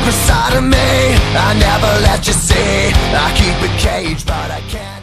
deeper side of me I never let you see. I keep it caged, but I can't